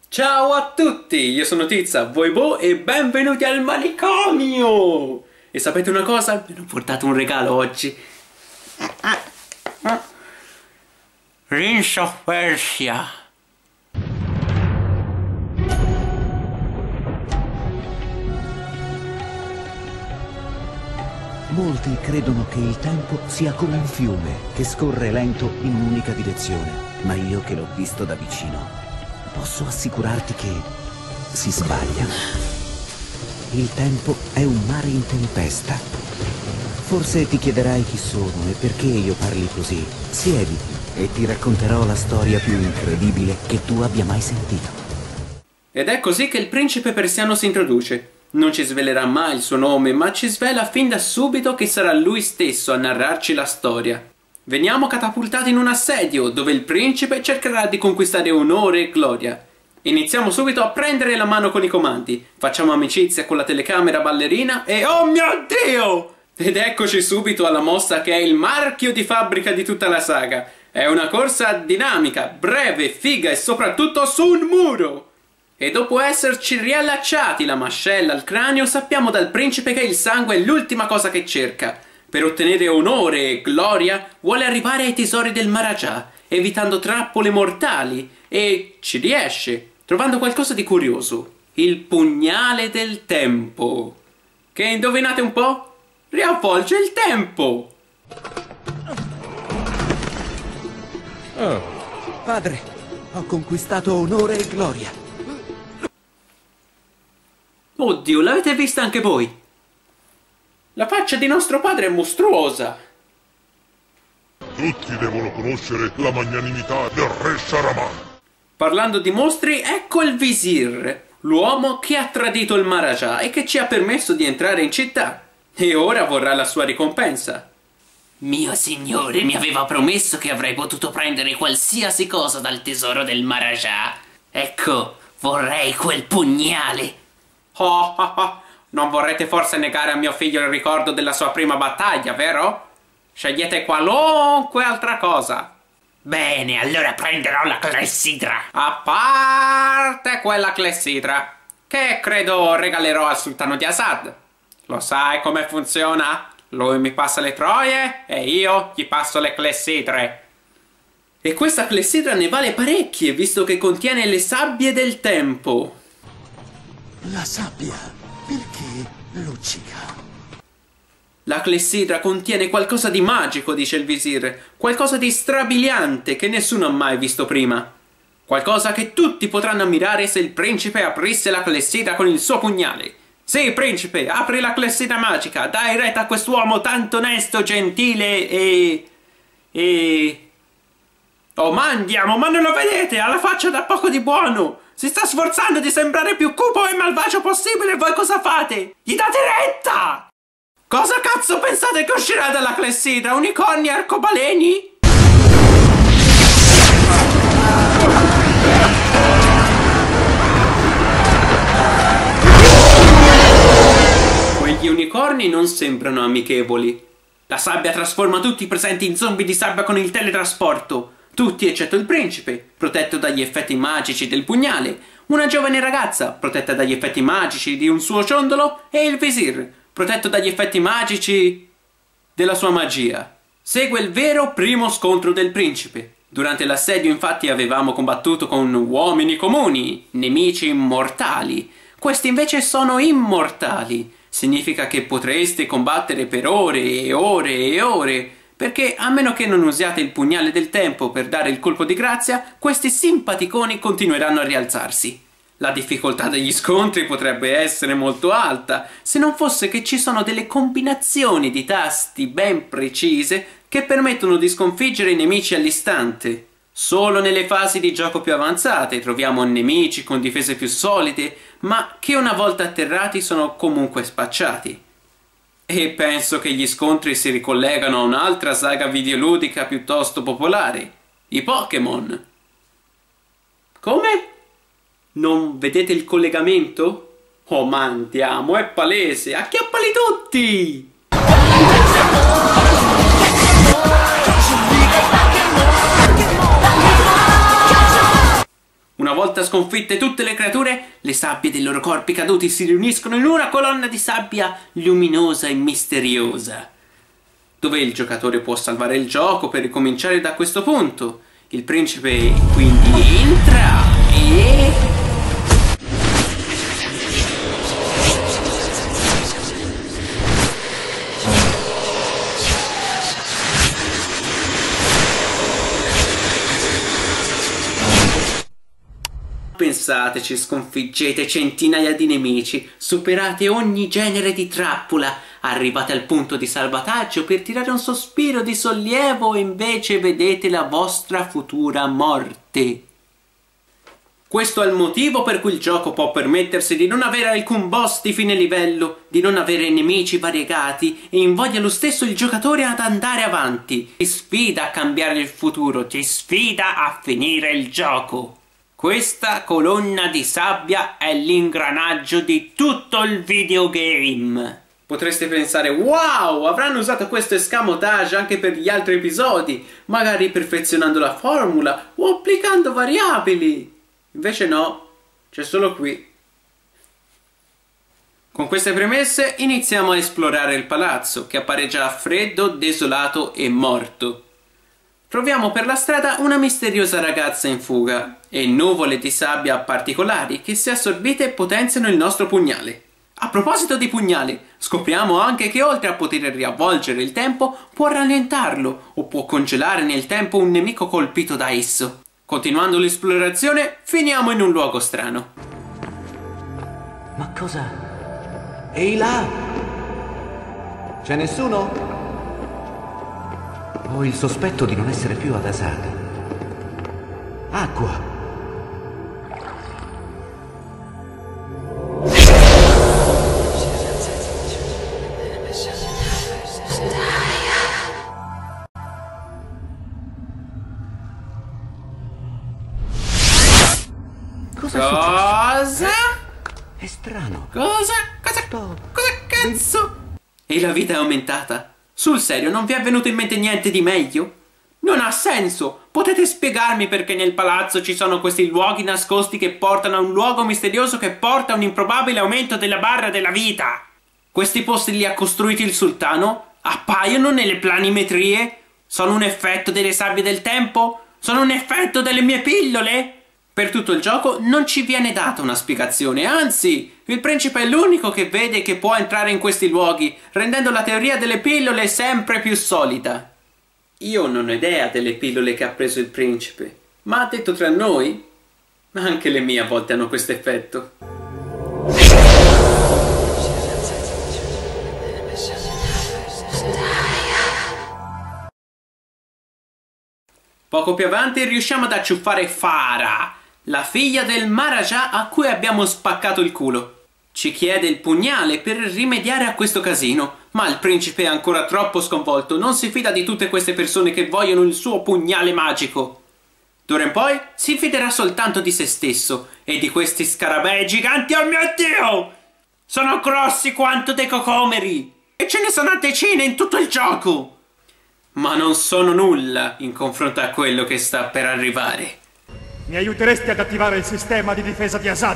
Ciao a tutti, io sono Tizza, voi Bo e benvenuti al manicomio! E sapete una cosa? Vi ho portato un regalo oggi. Prince of Persia. Molti credono che il tempo sia come un fiume che scorre lento in un'unica direzione, ma io che l'ho visto da vicino posso assicurarti che si sbaglia. Il tempo è un mare in tempesta. Forse ti chiederai chi sono e perché io parli così. Siediti e ti racconterò la storia più incredibile che tu abbia mai sentito. Ed è così che il principe persiano si introduce. Non ci svelerà mai il suo nome, ma ci svela fin da subito che sarà lui stesso a narrarci la storia. Veniamo catapultati in un assedio, dove il principe cercherà di conquistare onore e gloria. Iniziamo subito a prendere la mano con i comandi, facciamo amicizia con la telecamera ballerina e oh mio Dio! Ed eccoci subito alla mossa che è il marchio di fabbrica di tutta la saga. È una corsa dinamica, breve, figa e soprattutto su un muro! E dopo esserci riallacciati la mascella al cranio, sappiamo dal principe che il sangue è l'ultima cosa che cerca. Per ottenere onore e gloria, vuole arrivare ai tesori del Maharaja, evitando trappole mortali, e ci riesce, trovando qualcosa di curioso. Il pugnale del tempo. Che indovinate un po'? Riavvolge il tempo! Oh, padre, ho conquistato onore e gloria. Oddio, l'avete vista anche voi? La faccia di nostro padre è mostruosa. Tutti devono conoscere la magnanimità del re Shahraman. Parlando di mostri, ecco il Vizir, l'uomo che ha tradito il Maharaja e che ci ha permesso di entrare in città. E ora vorrà la sua ricompensa. Mio signore mi aveva promesso che avrei potuto prendere qualsiasi cosa dal tesoro del Maharaja. Ecco, vorrei quel pugnale. Oh, oh, oh. Non vorrete forse negare a mio figlio il ricordo della sua prima battaglia, vero? Scegliete qualunque altra cosa. Bene, allora prenderò la clessidra. A parte quella clessidra, che credo regalerò al sultano di Assad. Lo sai come funziona? Lui mi passa le troie e io gli passo le clessidre. E questa clessidra ne vale parecchie, visto che contiene le sabbie del tempo. La sabbia, perché luccica? La clessidra contiene qualcosa di magico, dice il Vizir, qualcosa di strabiliante che nessuno ha mai visto prima. Qualcosa che tutti potranno ammirare se il principe aprisse la clessidra con il suo pugnale. Sì, principe, apri la clessidra magica, dai retta a quest'uomo tanto onesto, gentile e... Oh, ma andiamo, ma non lo vedete? Ha la faccia da poco di buono! Si sta sforzando di sembrare più cupo e malvagio possibile e voi cosa fate? Gli date retta! Cosa cazzo pensate che uscirà dalla clessidra? Unicorni e arcobaleni? Quegli unicorni non sembrano amichevoli. La sabbia trasforma tutti i presenti in zombie di sabbia con il teletrasporto. Tutti eccetto il principe, protetto dagli effetti magici del pugnale, una giovane ragazza, protetta dagli effetti magici di un suo ciondolo, e il Vizir, protetto dagli effetti magici della sua magia. Segue il vero primo scontro del principe. Durante l'assedio infatti avevamo combattuto con uomini comuni, nemici immortali. Questi invece sono immortali. Significa che potreste combattere per ore e ore e ore, perché a meno che non usiate il pugnale del tempo per dare il colpo di grazia, questi simpaticoni continueranno a rialzarsi. La difficoltà degli scontri potrebbe essere molto alta, se non fosse che ci sono delle combinazioni di tasti ben precise che permettono di sconfiggere i nemici all'istante. Solo nelle fasi di gioco più avanzate troviamo nemici con difese più solide, ma che una volta atterrati sono comunque spacciati. E penso che gli scontri si ricollegano a un'altra saga videoludica piuttosto popolare, i Pokémon. Come? Non vedete il collegamento? Oh, ma andiamo, è palese, acchiappali tutti! Una volta sconfitte tutte le creature, le sabbie dei loro corpi caduti si riuniscono in una colonna di sabbia luminosa e misteriosa, dove il giocatore può salvare il gioco per ricominciare da questo punto. Il principe quindi entra e... Pensateci, sconfiggete centinaia di nemici, superate ogni genere di trappola, arrivate al punto di salvataggio per tirare un sospiro di sollievo e invece vedete la vostra futura morte. Questo è il motivo per cui il gioco può permettersi di non avere alcun boss di fine livello, di non avere nemici variegati e invoglia lo stesso il giocatore ad andare avanti. Ti sfida a cambiare il futuro, ti sfida a finire il gioco. Questa colonna di sabbia è l'ingranaggio di tutto il videogame. Potreste pensare, wow, avranno usato questo escamotage anche per gli altri episodi, magari perfezionando la formula o applicando variabili. Invece no, c'è solo qui. Con queste premesse iniziamo a esplorare il palazzo, che appare già freddo, desolato e morto. Troviamo per la strada una misteriosa ragazza in fuga e nuvole di sabbia particolari che, se assorbite, potenziano il nostro pugnale. A proposito di pugnale, scopriamo anche che oltre a poter riavvolgere il tempo, può rallentarlo o può congelare nel tempo un nemico colpito da esso. Continuando l'esplorazione, finiamo in un luogo strano. Ma cosa? Ehi là! C'è nessuno? Ho il sospetto di non essere più adasato. Acqua! Cosa? È strano. Cosa cazzo? E la vita è aumentata? Sul serio, non vi è venuto in mente niente di meglio? Non ha senso! Potete spiegarmi perché nel palazzo ci sono questi luoghi nascosti che portano a un luogo misterioso che porta a un improbabile aumento della barra della vita? Questi posti li ha costruiti il sultano? Appaiono nelle planimetrie? Sono un effetto delle sabbie del tempo? Sono un effetto delle mie pillole? Per tutto il gioco non ci viene data una spiegazione, anzi, il principe è l'unico che vede che può entrare in questi luoghi, rendendo la teoria delle pillole sempre più solida. Io non ho idea delle pillole che ha preso il principe, ma detto tra noi, anche le mie a volte hanno questo effetto. Poco più avanti riusciamo ad acciuffare Farah, la figlia del Maharaja a cui abbiamo spaccato il culo. Ci chiede il pugnale per rimediare a questo casino, ma il principe è ancora troppo sconvolto, non si fida di tutte queste persone che vogliono il suo pugnale magico. D'ora in poi si fiderà soltanto di se stesso e di questi scarabei giganti. Oh mio Dio! Sono grossi quanto dei cocomeri! E ce ne sono decine in tutto il gioco! Ma non sono nulla in confronto a quello che sta per arrivare. Mi aiuteresti ad attivare il sistema di difesa di Azad?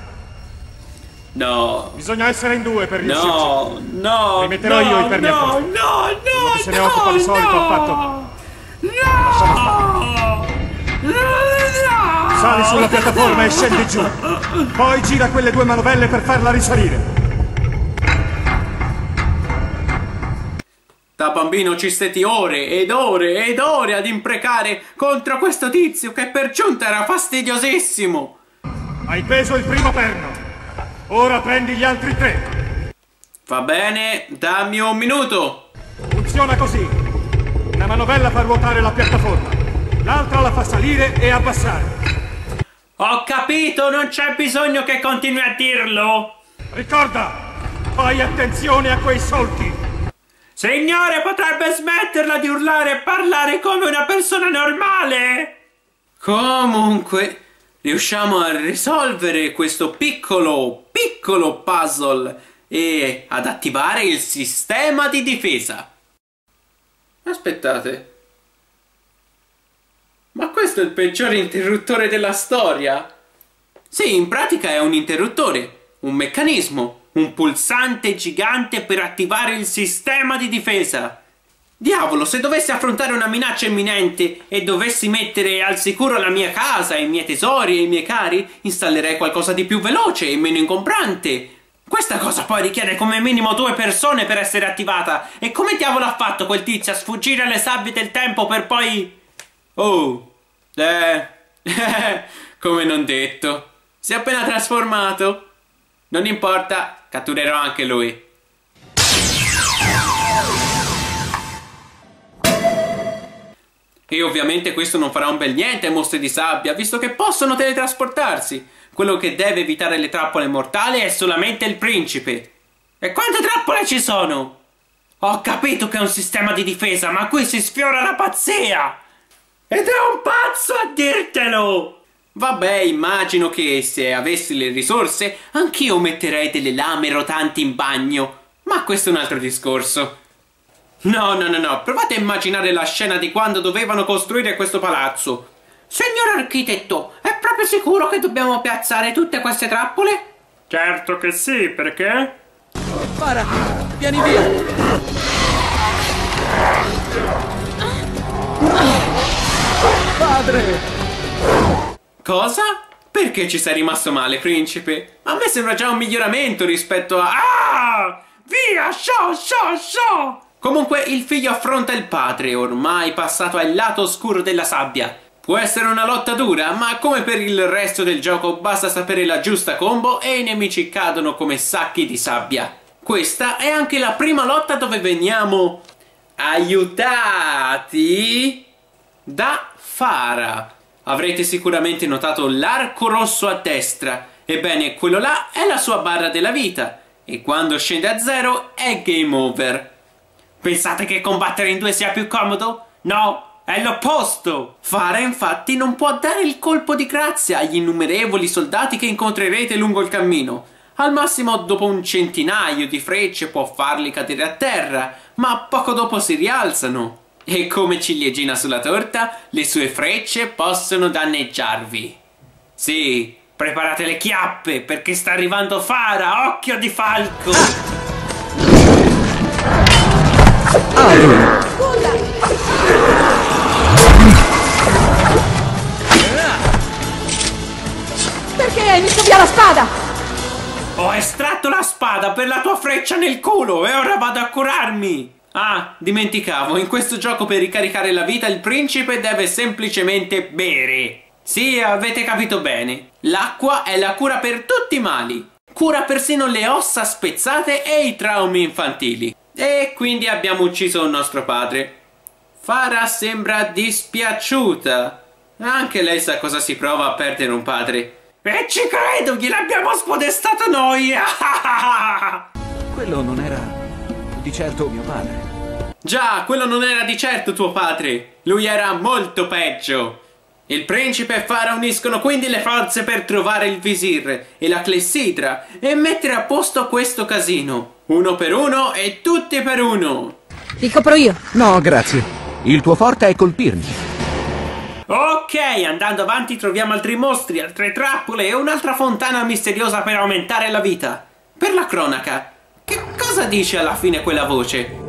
No. Bisogna essere in due per riuscirci. No. Rimetterò io i perni a posto. Quello che se ne occupa di solito ha fatto. Sali sulla piattaforma e scendi giù. Poi gira quelle due manovelle per farla risalire. Da bambino ci stetti ore ed ore ed ore ad imprecare contro questo tizio che per giunta era fastidiosissimo. Hai preso il primo perno. Ora prendi gli altri 3. Va bene, dammi un minuto. Funziona così. Una manovella fa ruotare la piattaforma, l'altra la fa salire e abbassare. Ho capito, non c'è bisogno che continui a dirlo. Ricorda, fai attenzione a quei solchi. Signore, potrebbe smetterla di urlare e parlare come una persona normale? Comunque, riusciamo a risolvere questo piccolo puzzle e ad attivare il sistema di difesa. Aspettate. Ma questo è il peggiore interruttore della storia? Sì, in pratica è un interruttore, un meccanismo, un pulsante gigante per attivare il sistema di difesa. Diavolo, se dovessi affrontare una minaccia imminente e dovessi mettere al sicuro la mia casa, i miei tesori e i miei cari, installerei qualcosa di più veloce e meno ingombrante. Questa cosa poi richiede come minimo 2 persone per essere attivata. E come diavolo ha fatto quel tizio a sfuggire alle sabbie del tempo per poi... Oh, come non detto. Si è appena trasformato. Non importa, catturerò anche lui. E ovviamente questo non farà un bel niente ai mostri di sabbia, visto che possono teletrasportarsi. Quello che deve evitare le trappole mortali è solamente il principe. E quante trappole ci sono? Ho capito che è un sistema di difesa, ma qui si sfiora la pazzia! Ed è un pazzo a dirtelo! Vabbè, immagino che se avessi le risorse, anch'io metterei delle lame rotanti in bagno. Ma questo è un altro discorso. No, provate a immaginare la scena di quando dovevano costruire questo palazzo. Signor architetto, è proprio sicuro che dobbiamo piazzare tutte queste trappole? Certo che sì, perché? Fara, vieni via! Padre! Cosa? Perché ci sei rimasto male, principe? A me sembra già un miglioramento rispetto a... Ah! Via, sciò! Comunque il figlio affronta il padre, ormai passato al lato oscuro della sabbia. Può essere una lotta dura, ma come per il resto del gioco basta sapere la giusta combo e i nemici cadono come sacchi di sabbia. Questa è anche la prima lotta dove veniamo aiutati da Fara. Avrete sicuramente notato l'arco rosso a destra. Ebbene, quello là è la sua barra della vita. E quando scende a 0 è game over. Pensate che combattere in 2 sia più comodo? No, è l'opposto! Fara infatti non può dare il colpo di grazia agli innumerevoli soldati che incontrerete lungo il cammino. Al massimo dopo un centinaio di frecce può farli cadere a terra, ma poco dopo si rialzano. E come ciliegina sulla torta, le sue frecce possono danneggiarvi. Sì, preparate le chiappe perché sta arrivando Fara, occhio di falco! Perché hai messo via la spada? Ho estratto la spada per la tua freccia nel culo e ora vado a curarmi! Ah, dimenticavo, in questo gioco per ricaricare la vita il principe deve semplicemente bere. Sì, avete capito bene. L'acqua è la cura per tutti i mali. Cura persino le ossa spezzate e i traumi infantili. E quindi abbiamo ucciso il nostro padre. Fara sembra dispiaciuta. Anche lei sa cosa si prova a perdere un padre. E ci credo, gliel'abbiamo spodestato noi! Quello non era di certo mio padre. Già, quello non era di certo tuo padre. Lui era molto peggio. Il principe e Fara uniscono quindi le forze per trovare il visir e la clessidra e mettere a posto questo casino. 1 per 1 e tutti per 1. Ti copro io. No, grazie. Il tuo forte è colpirmi. Ok, andando avanti troviamo altri mostri, altre trappole e un'altra fontana misteriosa per aumentare la vita. Per la cronaca, che cosa dice alla fine quella voce?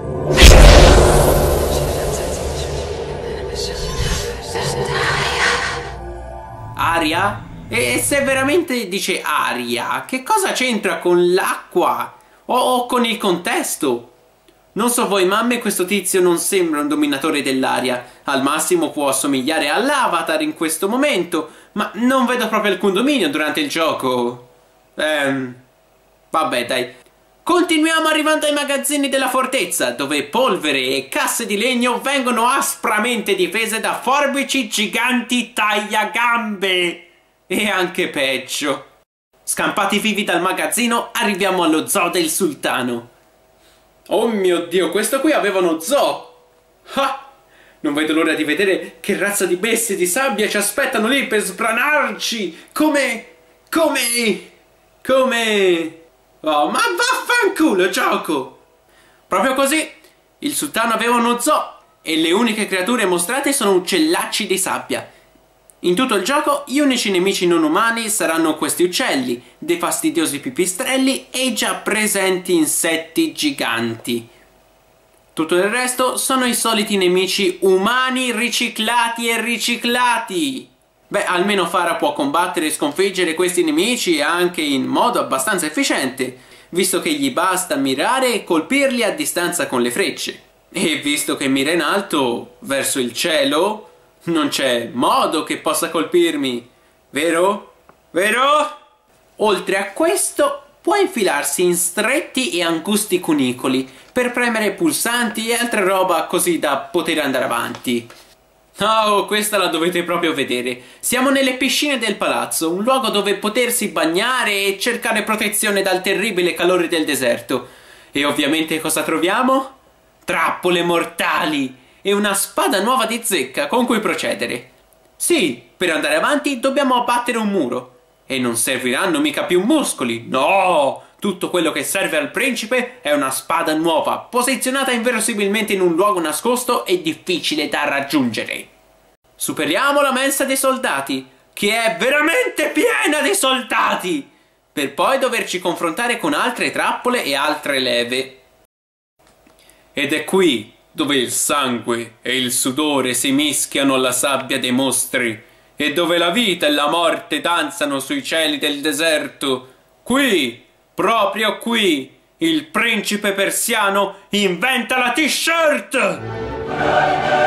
Aria? E se veramente dice aria, che cosa c'entra con l'acqua? O con il contesto? Non so voi, ma a me questo tizio non sembra un dominatore dell'aria. Al massimo può assomigliare all'Avatar in questo momento, ma non vedo proprio alcun dominio durante il gioco. Vabbè, dai. Continuiamo arrivando ai magazzini della fortezza, dove polvere e casse di legno vengono aspramente difese da forbici giganti tagliagambe. E anche peggio. Scampati vivi dal magazzino, arriviamo allo zoo del sultano. Oh mio Dio, questo qui aveva uno zoo! Ah! Non vedo l'ora di vedere che razza di bestie di sabbia ci aspettano lì per sbranarci! Come... Oh, ma vaffanculo, gioco! Proprio così, il sultano aveva uno zoo e le uniche creature mostrate sono uccellacci di sabbia. In tutto il gioco gli unici nemici non umani saranno questi uccelli, dei fastidiosi pipistrelli e i già presenti insetti giganti. Tutto il resto sono i soliti nemici umani riciclati e riciclati. Beh, almeno Farah può combattere e sconfiggere questi nemici anche in modo abbastanza efficiente, visto che gli basta mirare e colpirli a distanza con le frecce. E visto che mira in alto, verso il cielo, non c'è modo che possa colpirmi, vero? Vero? Oltre a questo, può infilarsi in stretti e angusti cunicoli per premere pulsanti e altra roba così da poter andare avanti. Oh, questa la dovete proprio vedere. Siamo nelle piscine del palazzo, un luogo dove potersi bagnare e cercare protezione dal terribile calore del deserto. E ovviamente cosa troviamo? Trappole mortali e una spada nuova di zecca con cui procedere. Sì, per andare avanti dobbiamo abbattere un muro. E non serviranno mica più muscoli, no! Tutto quello che serve al principe è una spada nuova, posizionata inverosimilmente in un luogo nascosto e difficile da raggiungere. Superiamo la mensa dei soldati, che è veramente piena di soldati, per poi doverci confrontare con altre trappole e altre leve. Ed è qui dove il sangue e il sudore si mischiano alla sabbia dei mostri, e dove la vita e la morte danzano sui cieli del deserto. Qui, proprio qui, il principe persiano inventa la t-shirt!